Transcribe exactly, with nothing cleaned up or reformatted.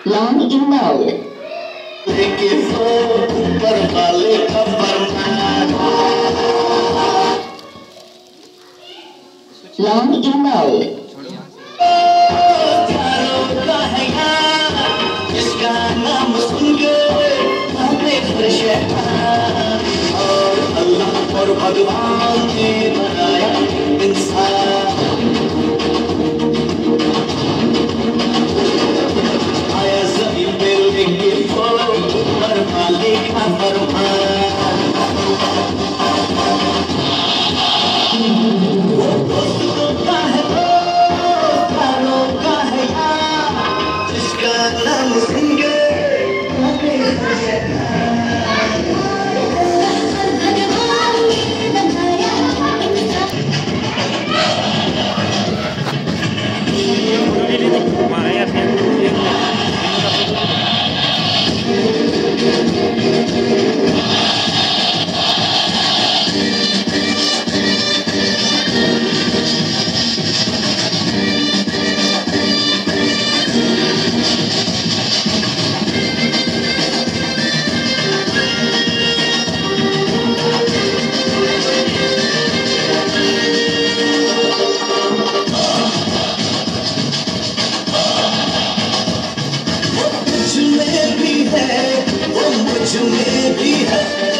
Long email. लेके वो ऊपर वाले का फरमान। Long email. चारों का है यार, इसका नाम सुन के हमें शैतान और अल्लाह और भगवान ने बनाया इंसान। आया ज़मीन पे लेके वो ऊपर वाले का फरमान। वो दोस्तों का है दोस्त, यारों का है यार, जिसका नाम सुन के हमें मुझ में भी है, वो मुझ में भी है।